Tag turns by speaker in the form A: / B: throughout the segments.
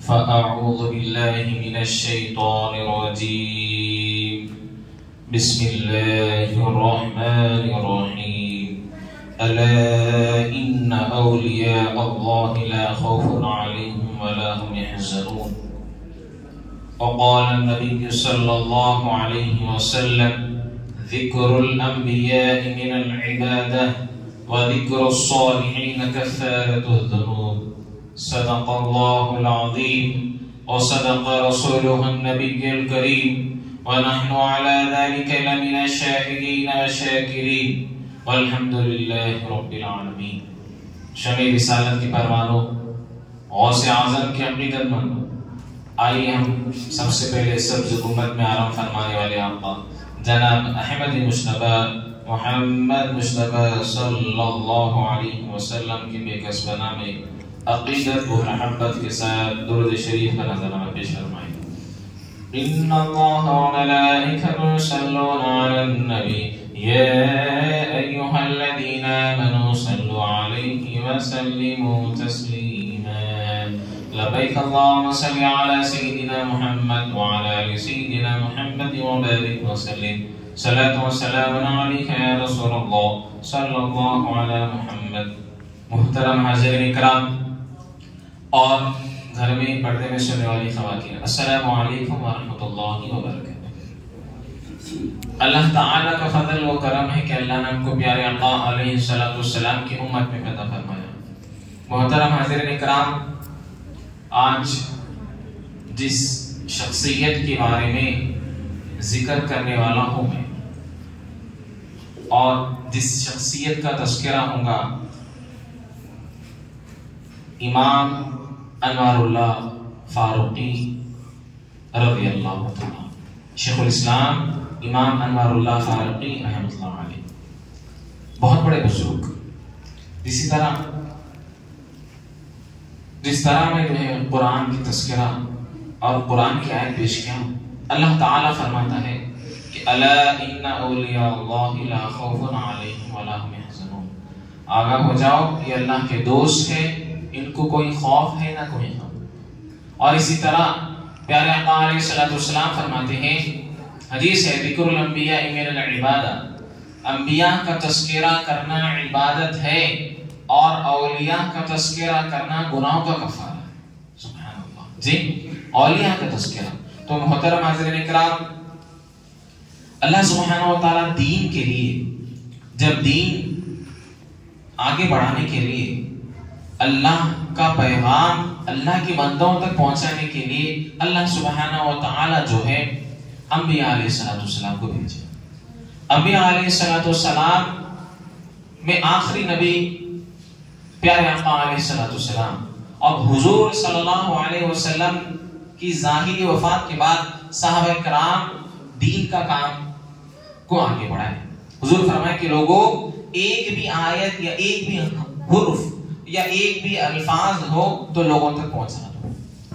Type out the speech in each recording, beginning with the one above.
A: فأعوذ بالله من الشيطان الرجيم. بسم الله الرحمن الرحيم. ألا إن أولياء الله لا خوف عليهم ولا هم يحزنون. وقال النبي صلى الله عليه وسلم: ذكر الأنبياء من العبادة وذكر الصالحين كفارة الذنوب. صدق الله العظيم وصدق رسوله النبي الكريم ونحن على ذلك لمن الشاهدين والشاكرين والحمد لله رب العالمين. شمع رسالت کی پروانوں، غوث اعظم کی عقیدت مندوں، آئیے ہم سب سے پہلے سبز گنبد میں آرام فرمانے والے آقا جناب احمد مجتبی محمد مجتبی صلی اللہ علیہ وسلم کی بے کسب نامے عقیدت و محبت کے ساتھ درود شریف کا نظرانہ پیش فرمائیں. ان اللہ و ملائکته یصلون علی النبی یا ایها الذین آمنوا صلوا علیہ وسلموا تسلیما. لبیک اللهم صل علی سیدنا محمد وعلى آل سیدنا محمد وبارک وسلم. صلاۃ و سلام علیک یا رسول اللہ صلی اللہ علی محمد. محترم حاضرین اکرام اور گھر میں پردے میں سننے والی خواتین، السلام علیکم ورحمۃ اللہ وبرکاتہ. اللہ تعالیٰ کا فضل و کرم ہے کہ اللہ نے ہم کو پیارے آقا علیہ السلام کی امت میں پیدا فرمایا. محترم حاضرین اکرام، آج جس شخصیت کے بارے میں ذکر کرنے والا ہوں میں اور جس شخصیت کا تذکرہ ہوں گا، امام انوار اللہ فاروقی رضی اللہ عنہ، شیخ الاسلام امام انوار اللہ فاروقی رحمۃ اللہ علیہ، بہت بڑے بزرگ. جس طرح میں جو ہے قرآن کی تذکرہ اور قرآن کی آیت پیش کیا، اللہ تعالیٰ فرماتا ہے کہ الا ان اولیاء اللہ لا خوف علیہم ولا هم يحزنون. آگاہ ہو جاؤ، یہ اللہ کے دوست ہے، ان کو کوئی خوف ہے نہ کوئی غم. اور اسی طرح پیارے آقا علیہ السلام فرماتے ہیں، حدیث ہے، ذکر الانبیاء من العبادہ، انبیاء کا تذکرہ کرنا عبادت ہے اور اولیاء کا تذکرہ کرنا گناہوں کا کفارہ ہے. سبحان اللہ. جی، اولیاء کا تذکرہ. تو محترم حاضرین اکرام، اللہ سبحانہ و تعالیٰ دین کے لیے، جب دین آگے بڑھانے کے لیے، اللہ کا پیغام اللہ کے بندوں تک پہنچانے کے لیے اللہ سبحانہ و تعالی جو ہے انبیاء علیہ السلام کو بھیجا. انبیاء علیہ السلام میں آخری نبی پیارے آقا علیہ السلام، اور حضور صلی اللہ علیہ وسلم کی ظاہری وفات کے بعد صحابہ کرام دین کا کام کو آگے بڑھائے. حضور فرمائے کہ لوگوں، ایک بھی آیت یا ایک بھی حرف یا ایک بھی الفاظ ہو تو لوگوں تک پہنچا دو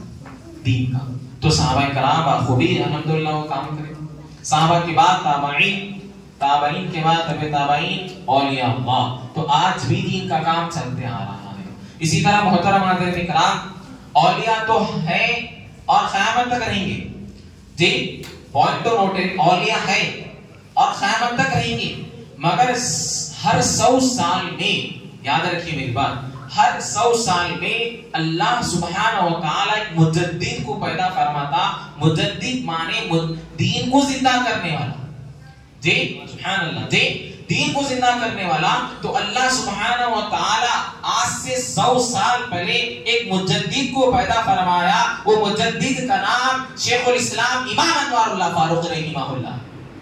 A: دین کا. تو صحابہ کرام بخوبی الحمدللہ وہ کام کرے. صحابہ کے بعد تابعین، تابعین کے بعد تبع تابعین، اولیاء اللہ. تو آج بھی دین کا کام چلتے آ رہا ہے. اسی طرح محترم حاضرین کرام، اولیاء تو ہے اور قیامت تک رہیں گے. جی، پوائنٹ تو نوٹ ہے، اولیاء ہے اور قیامت تک رہیں گے، مگر ہر 100 سال میں، یاد رکھیے میری بات، ہر 100 سال میں اللہ سبحانہ و تعالی ایک مجدد کو پیدا فرماتا. مجدد مانے دین کو زندہ کرنے والا. جی سبحان اللہ. جی، دین کو زندہ کرنے والا. تو اللہ سبحانہ و تعالی آج سے 100 سال پہلے ایک مجدد کو پیدا فرمایا. وہ مجدد کا نام شیخ الاسلام امام انوار اللہ فاروقی رحمہ اللہ.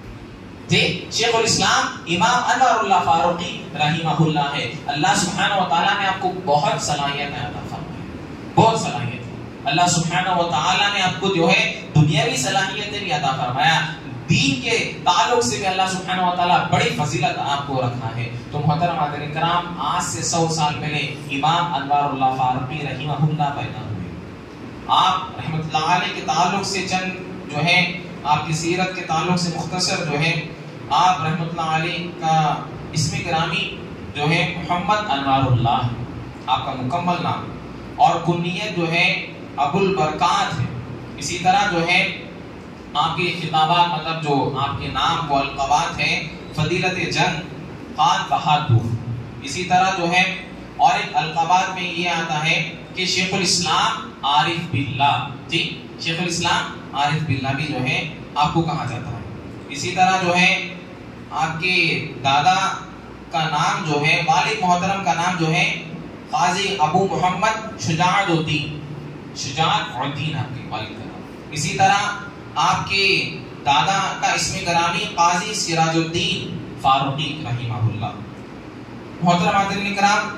A: جی، شیخ الاسلام امام انوار اللہ فاروقی رحمہ اللہ ہے. اللہ سبحانہ و تعالیٰ نے آپ کو بہت صلاحیتیں عطا فرمائی، بہت صلاحیت. اللہ سبحانہ و تعالیٰ نے آپ کو جو ہے دنیاوی صلاحیتیں بھی عطا فرمایا. دین کے تعلق سے بھی اللہ سبحانہ و تعالیٰ بڑی فضیلت آپ کو رکھا ہے. تو محترم حاضرین کرام، آج سے 100 سال پہلے امام انوار اللہ فاروقی رحمہ اللہ پیدا ہوئے. آپ رحمۃ اللہ علیہ کے تعلق سے چند جو ہے، آپ کی سیرت کے تعلق سے مختصر جو ہے، آپ رحمۃ اللہ علیہ کا اسم گرامی جو ہے محمد انوار اللہ، آپ کا مکمل نام، اور کنیت جو ہے ابو البرکات ہے. اسی طرح جو ہے آپ کی خطابات مطلب جو آپ کے نام و القابات ہیں فضیلت جنگ خان بہادر. اسی طرح جو ہے اور ایک القابات میں یہ آتا ہے کہ شیخ الاسلام عارف باللہ. جی شیخ الاسلام عارف باللہ بھی جو ہے آپ کو کہا جاتا ہے. اسی طرح جو ہے آپ کے دادا کا نام جو ہے والد محترم کا نام جو ہے قاضی ابو محمد شجاعت الدین. شجاعت الدین آپ کے والد کا نام. اسی طرح آپ کے دادا کا اسم گرامی قاضی سراج الدین فاروقی رحمہ اللہ. محترم حاضرین کرام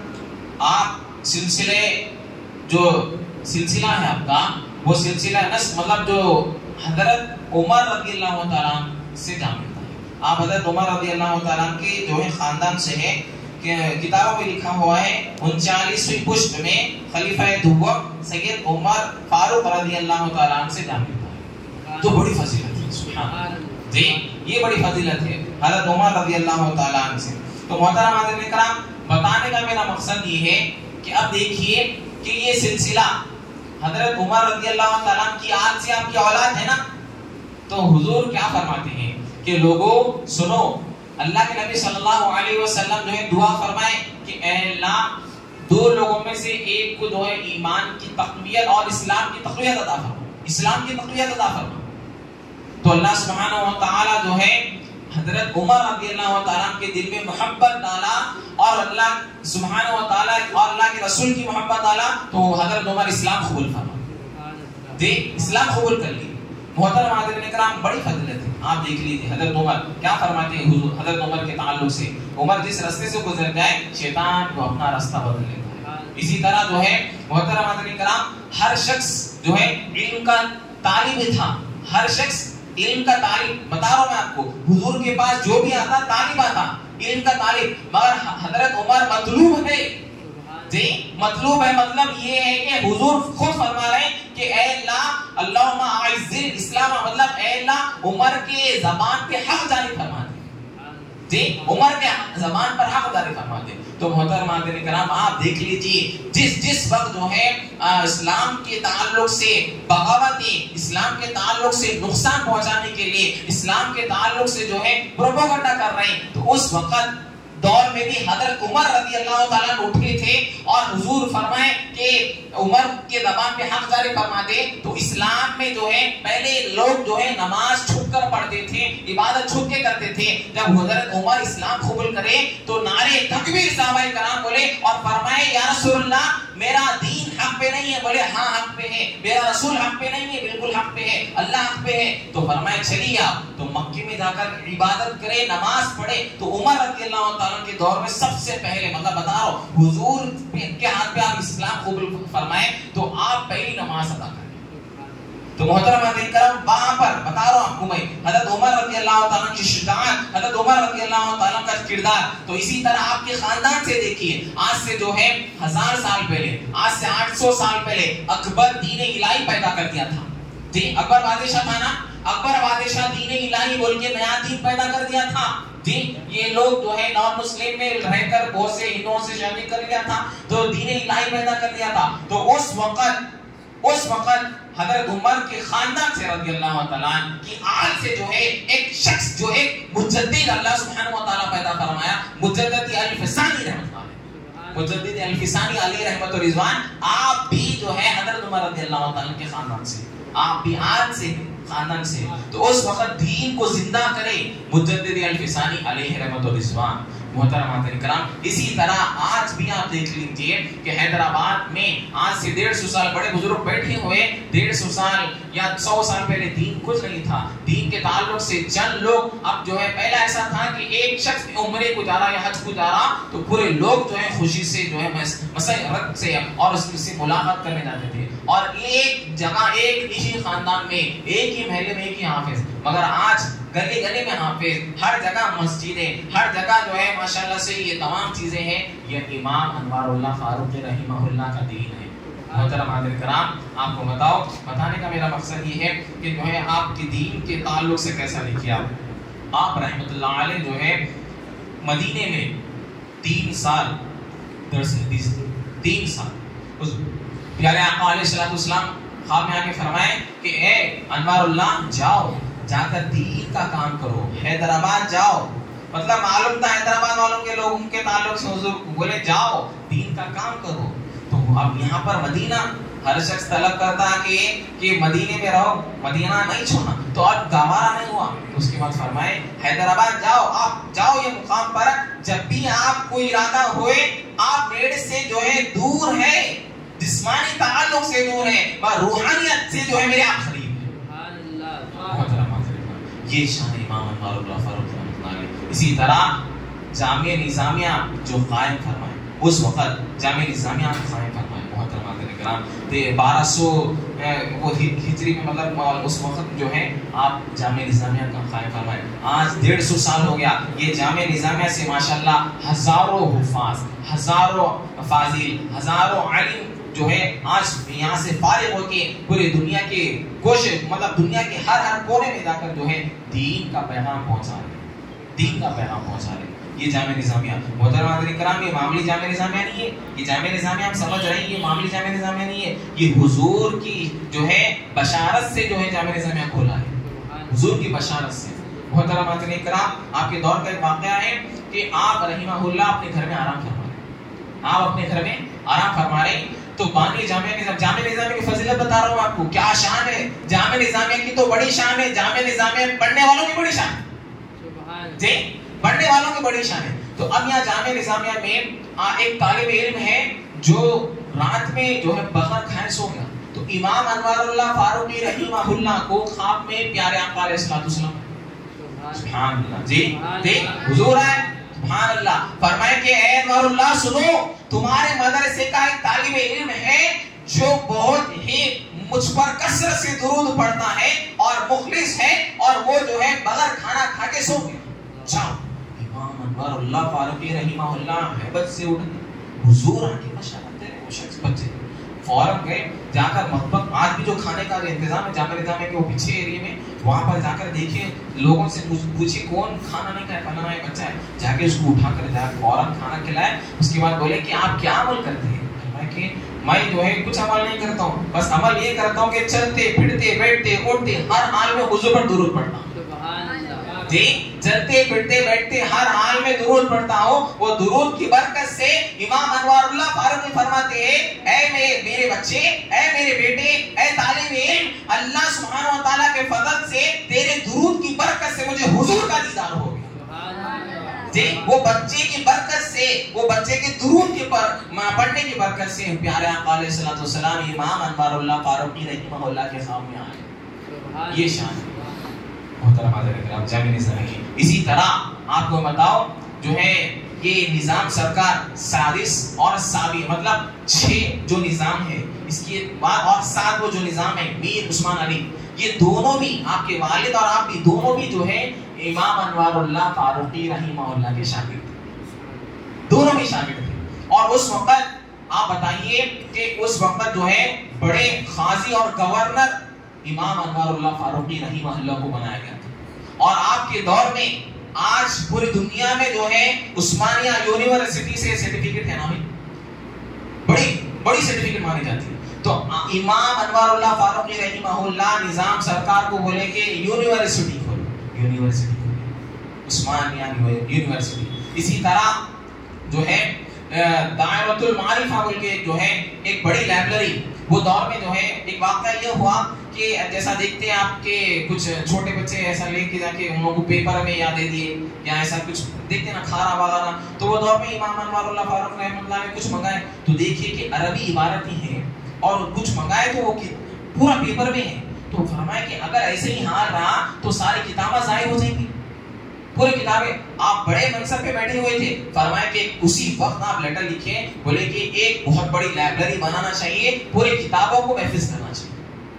A: آپ سلسلے جو سلسلہ ہے آپ کا وہ سلسلہ نسب مطلب جو حضرت عمر رضی اللہ تعالیٰ سے جا ملتا ہے. آپ حضرت عمر رضی اللہ تعالیٰ کے جو ہے خاندان سے ہے کہ کتابوں میں لکھا ہوا ہے 39ویں پشت میں خلیفہ دوم سید عمر فاروق رضی اللہ تعالیٰ سے جا ملتا ہے. تو بڑی فضیلت ہے. سبحان جی یہ بڑی فضیلت ہے حضرت عمر رضی اللہ تعالیٰ سے. تو محترم حاضرین کرام بتانے کا میرا مقصد یہ ہے کہ اب دیکھیے کہ یہ سلسلہ حضرت عمر رضی اللہ تعالیٰ کی آل سے آپ کی اولاد ہے نا. تو حضور کیا فرماتے ہیں کہ لوگوں سنو اللہ کے نبی صلی اللہ علیہ وسلم جو ہے دعا فرمائے کہ اے اللہ دو لوگوں میں سے ایک کو جو ہے ایمان کی تقویت اور اسلام کی تقویت عطا فرما. اسلام کی تقویت عطا فرما. تو اللہ سبحانہ و تعالی جو ہے حضرت عمر رضی اللہ تعالیٰ کے دل میں محبت ڈالا اور اللہ سبحانہ و تعالیٰ اور اللہ کے رسول کی محبت ڈالا تو حضرت عمر اسلام قبول فرما. جی اسلام قبول کر لی. محترم حاضرین کرام بڑی فضیلت ہے. آپ دیکھ لیجیے حضرت عمر کیا فرماتے ہیں حضور حضرت عمر کے تعلق سے. عمر جس راستے سے گزر جائے شیطان کو اپنا راستہ بدل لیتا ہے. اسی طرح جو ہے محترم حاضرین کرام ہر شخص جو ہے علم کا طالب تھا. ہر شخص علم کا طالب بتا رہا ہوں میں آپ کو. حضور کے پاس جو بھی آتا طالب آتا علم کا طالب. مگر حضرت عمر مطلوب ہے. جی مطلوب ہے مطلب یہ ہے کہ حضور خود فرما رہے ہیں کہ اے اللہ اللہم اعز الاسلام مطلب اے اللہ عمر کے زبان پہ حق جاری فرما دے. جی عمر کے زبان پر حق جاری فرما دے. تو محترم حاضرین کرام آپ دیکھ لیجیے جس وقت جو ہے اسلام کے تعلق سے بغاوتیں اسلام کے تعلق سے نقصان پہنچانے کے لیے اسلام کے تعلق سے جو ہے پروپیگنڈا کر رہے ہیں تو اس وقت دور میں بھی حضرت عمر رضی اللہ تعالیٰ اٹھے تھے اور حضور فرمائے کہ عمر کے زبان پہ حق جاری فرما دے. تو اسلام میں جو ہے پہلے لوگ جو ہے نماز چھپ کر پڑھتے تھے عبادت چھپ کے کرتے تھے. جب حضرت عمر اسلام قبول کرے تو نعرے تکبیر صحابہ کرام بولے اور فرمائے یا رسول اللہ میرا دین حق پہ نہیں ہے. بولے ہاں حق پہ ہے. میرا رسول حق پہ نہیں ہے بالکل حق پہ ہے اللہ حق پہ ہے. تو فرمائے چلیے آپ تو مکے میں جا کر عبادت کرے نماز پڑھے. تو عمر رضی اللہ تعالیٰ کے دور میں سب سے پہلے مطلب بتا رہا ہوں حضور کے ہاتھ پہ آپ اسلام قبول فرمائے تو آپ پہلی نماز ادا کریں. تو محترم حاضرین کرام وہاں پر بتا رہا ہوں آپ کو میں حضرت عمر رضی اللہ تعالیٰ کی شجاعت حضرت عمر رضی اللہ تعالیٰ کا کردار. تو اسی طرح آپ کے خاندان سے دیکھیے آج سے جو ہے 1000 سال پہلے آج سے 800 سال پہلے اکبر دین الہی پیدا کر دیا تھا. جی اکبر بادشاہ تھا نا. اکبر بادشاہ دین الہی بول کے نیا دین پیدا کر دیا تھا. جی یہ لوگ جو ہے نان مسلم میں رہ کر بہت سے ہندوؤں سے شادی کر لیا تھا تو دین الہی پیدا کر دیا تھا. تو اس وقت حضرت عمر کے خاندان سے رضی اللہ تعالیٰ کی آل سے جو ہے ایک شخص جو ایک مجدد اللہ سبحانہ و تعالیٰ پیدا فرمایا مجدد الفسانی رحمۃ اللہ مجدد الفسانی علی رحمت و رضوان. آپ بھی جو ہے حضرت عمر رضی اللہ تعالیٰ کے خاندان سے آپ بھی آل سے خاندان سے. تو اس وقت دین کو زندہ کرے مجدد الفسانی علیہ رحمت و رضوان. محترم حاضرین کرام اسی طرح آج بھی آپ دیکھ لیجئے کہ حیدرآباد میں آج سے 150 سال بڑے بزرگ بیٹھے ہوئے 150 سال یا 100 سال پہلے دین کچھ نہیں تھا. دین کے تعلق سے چند لوگ اب جو ہے پہلا ایسا تھا کہ ایک شخص عمرے کو جا رہا یا حج کو جا رہا تو پورے لوگ جو ہے خوشی سے جو ہے مسرت سے اور اس سے ملاقات کرنے جاتے تھے اور ایک جگہ ایک نجی خاندان میں ایک ہی محلے میں ایک ہی حافظ. مگر آج گلی گلی میں حافظ ہر جگہ مسجدیں ہر جگہ جو ہے ماشاءاللہ سے یہ تمام چیزیں ہیں. یہ امام انوار اللہ فاروق رحمہ اللہ کا دین ہے. محترم حاضرین کرام آپ کو بتانے کا میرا مقصد یہ ہے کہ جو ہے آپ کے دین کے تعلق سے کیسا دیکھیے آپ رحمۃ اللہ علیہ جو ہے مدینے میں 3 سال درس حدیث 3 سال اس پیارے آقا علیہ السلام خواب میں آ کے فرمائے کہ اے انوار اللہ جاؤ جا کر دین کا کام کرو، حیدرآباد جاؤ. مطلب معلوم تھا حیدرآباد والوں کے لوگوں کے تعلق سے حضور بولے جاؤ دین کا کام کرو. تو اب یہاں پر مدینہ ہر شخص طلب کرتا کہ مدینے میں رہو، مدینہ نہیں چھوڑنا، تو اب گوارا نہیں ہوا. اس کے بعد فرمائے حیدرآباد جاؤ، آپ جاؤ یہ مقام پر، جب بھی آپ کو ارادہ ہوئے آپ میرے سے جو ہے دور ہے، جسمانی تعلق سے دور ہے، روحانیت سے جو ہے میرے آپ قریب ہے. یہ شان امام انوار اللہ فاروق رحمۃ اللہ علیہ. اسی طرح جامعہ نظامیہ جو قائم فرمائے، اس وقت جامعہ نظامیہ قائم فرمائے محترم حاضرین کرام، 1200 وہ ہجری میں، مطلب اس وقت جو ہے آپ جامعہ نظامیہ کا قائم فرمائے. آج 150 سال ہو گیا. یہ جامعہ نظامیہ سے ماشاءاللہ ہزاروں حفاظ، ہزاروں فاضل، ہزاروں عالم جو ہے آج یہاں سے فارغ ہو کے پوری دنیا کے کوشش، مطلب دنیا کے ہر کونے میں جا کر جو ہے دین کا پیغام پہنچا رہے، دین کا پیغام پہنچا رہے. یہ جامعہ نظامیہ محترم حاضرین کرام، یہ معمولی جامعہ نظامیہ نہیں ہے. یہ جامعہ نظامیہ ہم سمجھ رہے ہیں یہ معمولی جامعہ نظامیہ نہیں ہے. یہ حضور کی جو ہے بشارت سے جو ہے جامعہ نظامیہ کھولا ہے، حضور کی بشارت سے. محترم حاضرین کرام، آپ کے دور کا ایک واقعہ ہے کہ آپ رحمہ اللہ اپنے گھر میں آرام فرما رہے ہیں، آپ اپنے گھر میں آرام فرما رہے ہیں. تو بانی جامعہ نظامیہ کی فضیلت بتا رہا ہوں آپ کو، کیا شان ہے جامعہ نظامیہ کی. تو بڑی شان ہے جامعہ نظامیہ، پڑھنے والوں کی بڑی شان ہے جی، پڑھنے والوں کی بڑی شان ہے. تو اب یہاں جامعہ نظامیہ میں ایک طالب علم ہے جو رات میں جو ہے بغیر کھائے سو گیا. تو امام انوار اللہ فاروقی رحمہ اللہ کو خواب میں پیارے آقا علیہ الصلوۃ والسلام، سبحان اللہ جی حضور آئے، سبحان اللہ، فرمائے کہ اے انوار اللہ سنو، تمہارے مدرسے کا ایک طالب علم ہے جو بہت ہی مجھ پر کثرت سے درود پڑھتا ہے اور مخلص ہے، اور وہ جو ہے بغیر کھانا کھا کے سو گیا. جاؤ. امام انوار اللہ فاروقی رحمہ اللہ ہیبت سے اٹھے، حضور آ کے بشارت دے رہے. وہ شخص بچے فوراً گئے، جا کر مطبخ، آج بھی جو کھانے کا انتظام ہے جامعہ نظامیہ کے وہ پیچھے ایریے میں، وہاں پر جا کر دیکھے، لوگوں سے پوچھے کون کھانا نہیں کھایا، فلانا ایک بچہ ہے، جا کے اس کو اٹھا کر جا فوراً کھانا کھلائے. اس کے بعد بولے کہ آپ کیا عمل کرتے ہیں؟ کہ میں جو ہے کچھ عمل نہیں کرتا ہوں، بس عمل یہ کرتا ہوں کہ چلتے پھرتے بیٹھتے اٹھتے ہر حال میں حضور پر درود پڑھتا ہوں جی، چلتے پھرتے بیٹھتے ہر حال میں درود پڑھتا ہوں. وہ درود کی برکت سے امام انوار اللہ فاروقی فرماتے ہیں اے میرے بچے، اے میرے بیٹے، اے طالب علم، اللہ سبحانہ و تعالیٰ کے فضل سے تیرے درود کی برکت سے مجھے حضور کا دیدار ہو گیا جی. وہ بچے کی برکت سے، وہ بچے کے درود کے پڑھنے کی برکت سے پیارے آقا علیہ الصلوۃ والسلام امام انوار اللہ فاروقی رحمہ اللہ کے سامنے آئے. یہ شان ہے محترم حاضرین کرام جامعہ نظامیہ کی. اسی طرح آپ کو بتاؤ جو ہے یہ نظام سرکار سادس اور سابع، مطلب 6 جو نظام ہے اس کے بعد، اور 7 وہ جو نظام ہے میر عثمان علی، یہ دونوں بھی آپ کے والد اور آپ بھی دونوں بھی جو ہے امام انوار اللہ فاروقی رحمہ اللہ کے شاگرد تھے، دونوں بھی شاگرد تھے. اور اس وقت آپ بتائیے کہ اس وقت جو ہے بڑے قاضی اور گورنر امام انوار اللہ فاروقی رحمہ اللہ کو بنایا گیا تھا. اور آپ کے دور میں آج پوری دنیا میں جو ہے عثمانیہ یونیورسٹی سے سرٹیفکیٹ ہے نا، بڑی سرٹیفکیٹ مانی جاتی ہے. تو امام انوار اللہ فاروقی رحمہ اللہ نظام سرکار کو بولے کہ یونیورسٹی کھولو، یونیورسٹی کھولو، عثمانیہ یونیورسٹی. اسی طرح جو ہے دائرۃ المعارفہ بول کے جو ہے ایک بڑی لائبریری، وہ دور میں جو ہے ایک واقعہ یہ ہوا کہ جیسا دیکھتے ہیں آپ کے کچھ چھوٹے بچے ایسا لے کے جا کے ان لوگوں کو پیپر میں یاد دے دیے یا ایسا کچھ دیکھتے ہیں نا کھارا وغیرہ. تو وہ دور میں امام انوار اللہ فاروق رحمۃ اللہ نے کچھ منگائے، تو دیکھیے کہ عربی عبارتیں ہیں اور کچھ منگائے تو وہ پورا پیپر میں ہے. تو فرمایا کہ اگر ایسے ہی حال رہا تو ساری کتابیں ضائع ہو جائیں گی، پوری کتابیں. آپ بڑے منصب پہ بیٹھے ہوئے تھے، فرمایا کہ اسی وقت آپ لیٹر لکھیں، بولے کہ ایک بہت بڑی لائبریری بنانا چاہیے، پوری کتابوں کو محفوظ کرنا چاہیے،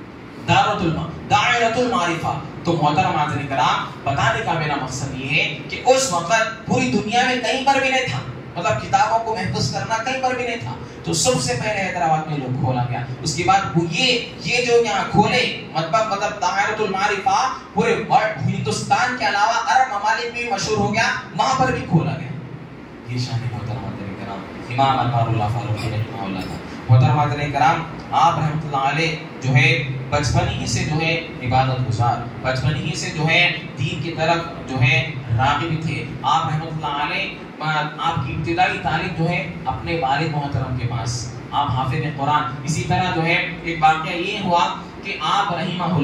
A: دائرۃ المعارفہ. تو محترم حاضرین کرام بتانے کا میرا مقصد یہ ہے کہ اس وقت پوری دنیا میں کہیں پر بھی نہیں تھا، مطلب کتابوں کو محفوظ کرنا کہیں پر بھی نہیں تھا. تو سب سے پہلے حیدرآباد میں لوگ کھولا گیا. اس کے بعد یہ جو یہاں کھولے مطلب دائرۃ المعارفہ پورے ہندوستان کے علاوہ عرب ممالک میں مشہور ہو گیا، وہاں پر بھی کھولا گیا. یہ شان محترم حاضرین کرام امام انوار اللہ فاروقی رحمہ اللہ کا. محترم حاضرین کرام آپ رحمۃ اللہ علیہ جو ہے بچپن ہی سے جو ہے عبادت گزار، بچپن ہی سے جو ہے دین کی طرف جو ہے راغب تھے۔ آپ رحمۃ اللہ علیہ آپ کی ابتدائی تعلیم جو ہے اپنے والد محترم کے پاس، آپ حافظ قرآن۔ اسی طرح جو ہے ایک واقعہ یہ ہوا کہ آپ رحمہ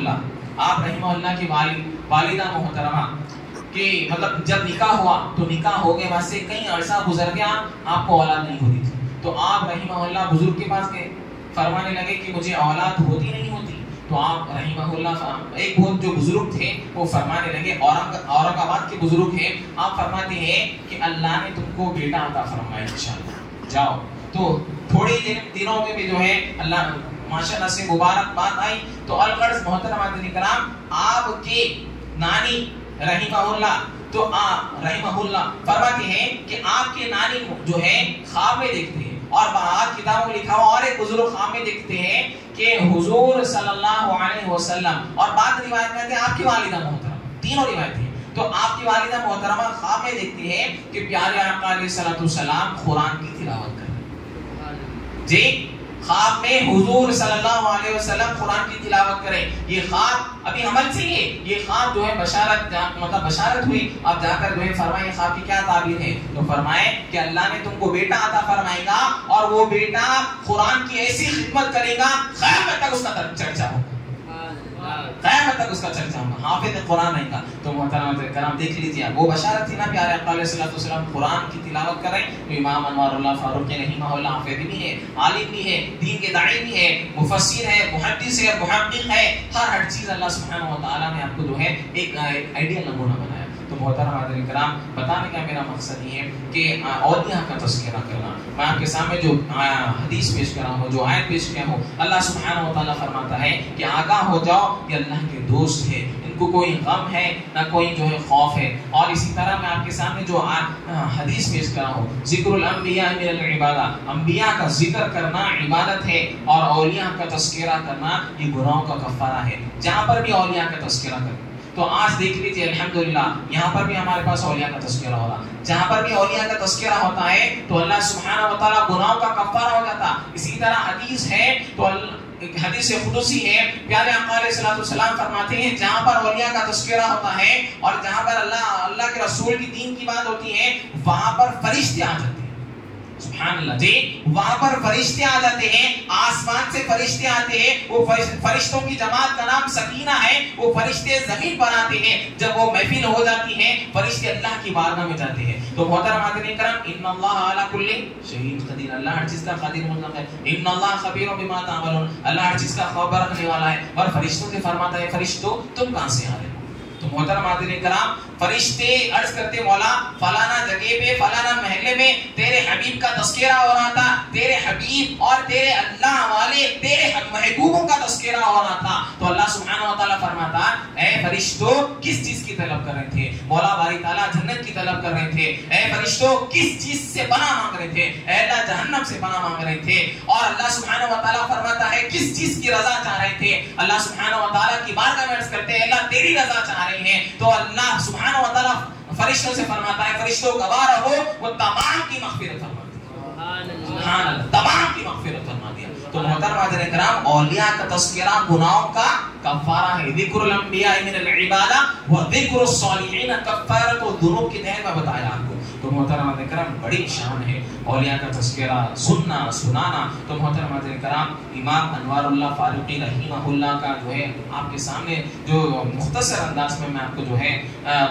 A: اللہ کی والدہ محترمہ کہ مطلب جب نکاح ہوا تو نکاح ہو گئے، وہاں سے کئی عرصہ گزر گیا، آپ کو اولاد نہیں ہوتی تھی، تو آپ رحمہ اللہ بزرگ کے پاس گئے، فرمانے لگے کہ مجھے اولاد ہوتی نہیں ہوتی۔ تو آپ رحمہ اللہ ایک بہت جو بزرگ تھے وہ فرمانے لگے، اورنگ آباد کے بزرگ ہیں، آپ فرماتے ہیں کہ اللہ نے تم کو بیٹا عطا فرمایا انشاءاللہ، جاؤ۔ تو تھوڑے دنوں میں بھی جو ہے اللہ ماشاءاللہ سے مبارک بات آئی۔ تو الغرض محترم کرام، آپ کے نانی رحمہ اللہ رحمہ اللہ فرماتے ہیں کہ آپ کے نانی جو ہے خواب میں دیکھتے ہیں، اور بعض کتابوں میں لکھا ہوا اور ایک بزرگ خواب میں دیکھتے ہیں کہ حضور صلی اللہ علیہ وسلم، اور بعض روایت میں آپ کی والدہ محترمہ، تینوں روایتیں، تو آپ کی والدہ محترمہ خواب میں دیکھتی ہیں کہ پیارے آقا علیہ السلام قرآن کی تلاوت کر رہے ہیں۔ جی خواب میں حضور صلی اللہ علیہ وسلم قرآن کی تلاوت کریں، یہ خواب ابھی عمل سے ہے، یہ خواب جو ہے بشارت ہوئی۔ آپ جا کر جو ہے فرمائیں خواب کی کیا تعبیر ہے، تو فرمائیں کہ اللہ نے تم کو بیٹا عطا فرمائے گا، اور وہ بیٹا قرآن کی ایسی خدمت کرے گا قیامت تک اس کا چرچا ہوگا، قیامت تک اس کا چرچا ہوگا، حافظ قرآن رہے گا۔ تو محترم کرام دیکھ لیجیے، وہ بشارت تھی نا، پیارے آقا علیہ السلام قرآن کی تلاوت کریں تو امام انوار اللہ فاروق رحمہ اللہ حافظ بھی ہے، عالم بھی ہے، دین کے داعی بھی ہے، مفسر ہے، محدث ہے، محقق ہے، ہر چیز اللہ سبحانہ و تعالیٰ نے آپ کو جو ہے ایک آئیڈیل نمونہ بنایا۔ تو محترم حاضرین کرام، بتانے کا میرا مقصد یہ ہے کہ اولیاء کا تذکرہ کرنا۔ میں آپ کے سامنے جو حدیث پیش کر رہا ہوں، جو آیت پیش کیا ہوں، اللہ سبحانہ و تعالیٰ فرماتا ہے کہ آگاہ ہو جاؤ، یہ اللہ کے دوست ہے، ان کو کوئی غم ہے نہ کوئی جو ہے خوف ہے۔ اور اسی طرح میں آپ کے سامنے جو حدیث پیش کر رہا ہوں، ذکر الانبیاء من العبادہ، انبیاء کا ذکر کرنا عبادت ہے، اور اولیاء کا تذکرہ کرنا یہ گناہوں کا کفارہ ہے۔ جہاں پر بھی اولیاء کا تذکرہ کرنا، تو آج دیکھ لیجیے الحمدللہ یہاں پر بھی ہمارے پاس اولیاء کا تذکرہ ہو رہا، جہاں پر بھی اولیاء کا تذکرہ ہوتا ہے تو اللہ سبحانہ و تعالیٰ گناہوں کا کفارہ ہو جاتا۔ اسی طرح حدیث ہے تو حدیث قدسی ہے، پیارے آقا علیہ السلام فرماتے ہیں جہاں پر اولیاء کا تذکرہ ہوتا ہے اور جہاں پر اللہ کے رسول کی دین کی بات ہوتی ہے، وہاں پر فرشتے آ جاتے ہیں۔ سبحان اللہ جی، وہاں پر فرشتے آ جاتے ہیں، آسمان سے فرشتے آتے ہیں، وہ فرشتوں کی جماعت کا نام سکینہ ہے، وہ فرشتے زمین پر آتے ہیں، جب وہ محفل ہو جاتی ہے فرشتے اللہ کی بارگاہ میں جاتے ہیں۔ تو محترم حاضرین کرام، ان اللہ علی کل شیء قدیر، اللہ ہر چیز کا قادر مطلق ہے، ان اللہ خبیر بما تعملون، اللہ ہر چیز کا خبر رکھنے والا ہے، اور فرشتوں سے فرماتا ہے فرشتوں تم کہاں سے آ رہے ہو؟ تو محترم حاضرین کرام، فرشتے عرض کرتے مولا فلانا جگہ پہ فلانا محلے میں تیرے حبیب کا تذکرہ ہو رہا تھا، تیرے حبیب اور تیرے اللہ والے تیرے محبوبوں کا تذکرہ ہو رہا تھا۔ تو اللہ سبحانہ و تعالیٰ فرماتا اے فرشتوں کس چیز کی طلب کر رہے تھے؟ مولا باری تعالیٰ جنت کی طلب کر رہے تھے۔ اے فرشتوں کس چیز سے پناہ مانگ رہے تھے؟ اے اللہ جہنم سے پناہ مانگ رہے تھے۔ اور اللہ سبحانہ و تعالیٰ فرماتا ہے کس چیز کی رضا چاہ رہے تھے؟ اللہ سبحانہ و تعالیٰ کی بارگاہ میں عرض کرتے ہیں اللہ تیری رضا چاہ رہے ہیں۔ تو اللہ سبحانہ و تعالیٰ فرشتوں سے فرماتا ہے فرشتوں گواہ رہو، وہ تمام کی مغفرت فرما دیا، سبحان اللہ، تمام کی مغفرت فرما دیا۔ تو محترم حاضرین کرام، اولیاء کا تذکرہ گناہوں کا کفارہ ہے۔ ذکر الانبیاء من العبادہ و ذکر الصالحین کفارۃ الذنوب کی تحت میں بتایا آپ کو۔ تو محترم حاضرین کرام، بڑی شان ہے اولیاء کا تذکرہ سننا سنانا۔ تو محترم حاضرین کرام، امام انوار اللہ فاروقی رحمہ اللہ کا جو ہے آپ کے سامنے جو مختصر انداز میں آپ کو جو ہے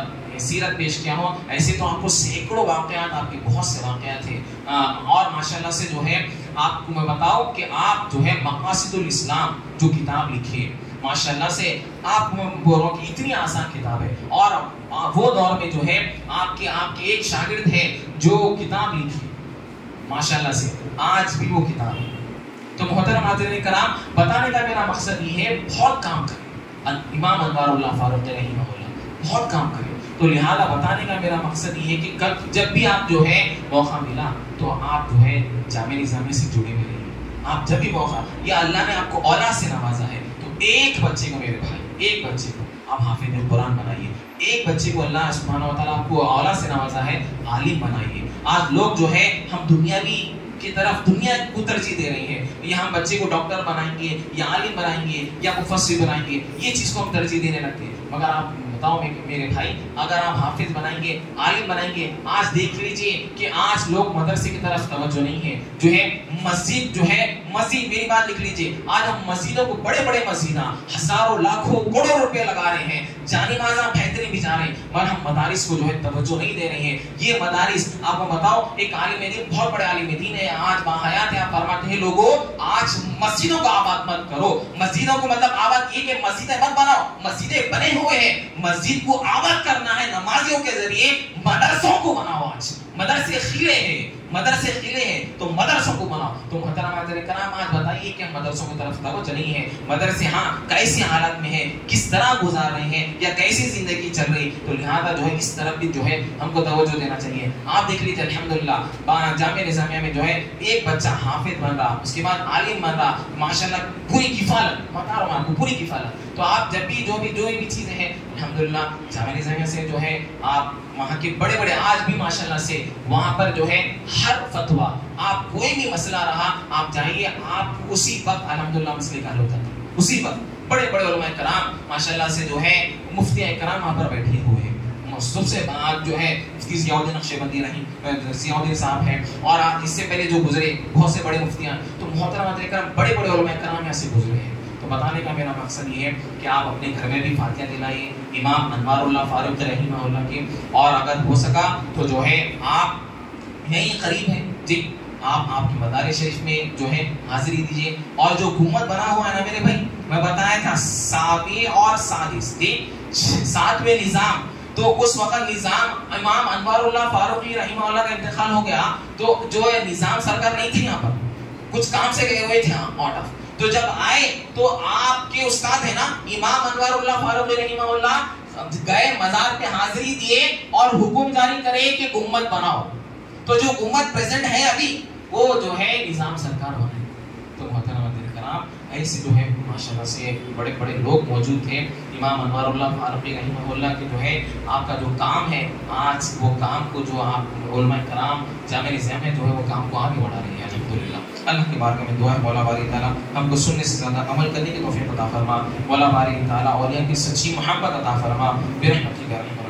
A: سیرت پیش کیا ہوں، ایسے تو آپ کو سینکڑوں واقعات، آپ کے بہت سے واقعات ہیں، اور ماشاءاللہ سے جو ہے آپ کو میں بتاؤں کہ آپ جو ہے مقاصد الاسلام جو کتاب لکھی ماشاءاللہ سے آپ بولو کہ اتنی آسان کتاب ہے، اور وہ دور میں جو ہے آپ کے ایک شاگرد ہے جو کتاب لکھی ماشاءاللہ سے آج بھی وہ کتاب ہے۔ تو محترم حاضرین کرام، بتانے کا میرا مقصد یہ ہے بہت کام کریں، امام انوار اللہ فاروق رحمہ اللہ بہت کام کریں۔ تو لہذا بتانے کا میرا مقصد یہ ہے کہ کل جب بھی آپ جو ہے موقع ملا تو آپ جو ہے جامع نظامیہ سے جڑے ہوئے رہیے۔ آپ جب بھی موقع، یا اللہ نے آپ کو اولاد سے نوازا ہے تو ایک بچے کو، میرے بھائی ایک بچے کو آپ حافظ قرآن بنائیے، ایک بچے کو اللہ سبحانہ و تعالیٰ آپ کو اولاد سے نوازا ہے عالم بنائیے۔ آج لوگ جو ہے ہم دنیاوی کی طرف دنیا کو ترجیح دے رہے ہیں. یہاں بچے کو ڈاکٹر بنائیں گے یا عالم بنائیں گے یا مفسر بنائیں گے, یہ چیز کو ہم ترجیح دینے لگتے ہیں. مگر آپ بتاؤ میرے بھائی, اگر آپ حافظ بنائیں گے, عالم بنائیں گے, آج دیکھ لیجئے کہ آج لوگ مدرسے کی طرف توجہ نہیں ہے. جو ہے مسجد, جو ہے مسجد, میری بات لکھ لیجئے, آج ہم مسجدوں کو بڑے بڑے مسجداں ہزاروں لاکھوں کروڑوں روپے لگا رہے ہیں, جانی مازاں بہترین بچا رہے ہیں, مگر ہم مدارس کو جو ہے توجہ نہیں دے رہے ہیں. یہ مدارس آپ کو بتاؤ, ایک عالم دین, بہت بڑے عالم دین ہے, آج باحیات ہے, آپ فرماتے ہیں لوگوں آج مسجدوں کو آباد مت کرو. مسجدوں کو مطلب آباد یہ کہ مسجدیں مت بناؤ, مسجدیں بنے ہوئے ہیں, مسجد کو آباد کرنا ہے نمازیوں کے ذریعے. مدرسوں کو بناؤ, آج مدرسے کھلے ہیں, مدرسے کھلے ہیں تو مدرسوں کو بناؤ. تو محترم حضرات کرام, آج بتائیے کہ مدرسوں کی طرف توجہ نہیں ہے. مدرسے ہاں کیسی حالت میں ہیں, کس طرح گزار رہے ہیں, یا کیسی زندگی چل رہی, تو لہذا جو ہے اس طرف بھی جو ہے ہم کو توجہ دینا چاہیے. آپ دیکھ لیجیے الحمدللہ جامعہ نظامیہ میں جو ہے ایک بچہ حافظ بن رہا, اس کے بعد عالم بن رہا, ماشاءاللہ پوری کفالت, بتا رہا ہوں آپ کو پوری کفالت. تو آپ جب بھی جو بھی چیزیں ہیں الحمدللہ جامعہ نظامیہ سے جو ہے آپ وہاں کے بڑے بڑے, آج بھی ماشاءاللہ سے وہاں پر جو ہے ہر فتویٰ, آپ کوئی بھی مسئلہ رہا آپ جائیے, آپ اسی وقت الحمدللہ مسئلے کا حل ہوتا ہے. اسی وقت بڑے بڑے علماء کرام ماشاءاللہ سے جو ہے مفتی کرام وہاں پر بیٹھے ہوئے ہیں. سب سے بعد جو ہے مفتی ضیاء الدین نقشبندی ضیاء الدین صاحب ہیں, اور اس سے پہلے جو گزرے بہت سے بڑے مفتیان, تو محترم کرام بڑے بڑے علماء کرام یہاں سے گزرے ہیں. تو بتانے کا میرا مقصد یہ ہے کہ آپ اپنے گھر میں بھی فاتحہ دلائیے امام انوار اللہ فاروق رحمہ اللہ کی, اور اگر ہو سکا تو جو ہے آپ یہیں قریب ہیں جی, آپ کے مدارس شریف میں جو ہے حاضری دیجیے. اور جو حکومت بنا ہوا ہے نا میرے بھائی, میں بتایا تھا 7ویں اور 7ویں نظام, تو اس وقت نظام امام انوار اللہ فاروقی رحمہ اللہ کا انتقال ہو گیا, تو جو ہے نظام سرکار نہیں تھی یہاں پر, کچھ کام سے گئے ہوئے تھے آؤٹ آف. تو جب آئے تو آپ کے استاد ہے نا امام انوار اللہ فاروقی رحمہ اللہ گئے مزار پہ حاضری دیے اور حکم جاری کرے کہ گنبد بناؤ. تو جو گنبد پریزنٹ ہے ابھی وہ جو ہے نظام سرکار بنے. تو محترم کرام ایسے جو ہے ماشاءاللہ سے بڑے بڑے لوگ موجود تھے. امام انوار اللہ فاروقی رحمہ اللہ کے جو ہے آپ کا جو کام ہے, آج وہ کام کو جو آپ علماء کرام جامعہ نظامیہ جو ہے وہ کام کو آگے بڑھا رہے ہیں الحمدللہ. اللہ کی بارگاہ میں دعا ہے مولا باری تعالیٰ ہم کو سننے سے زیادہ عمل کرنے کی توفیق عطا فرما. مولا باری تعالیٰ اولیاء کی سچی محبت عطا فرما برحمتک یا ارحم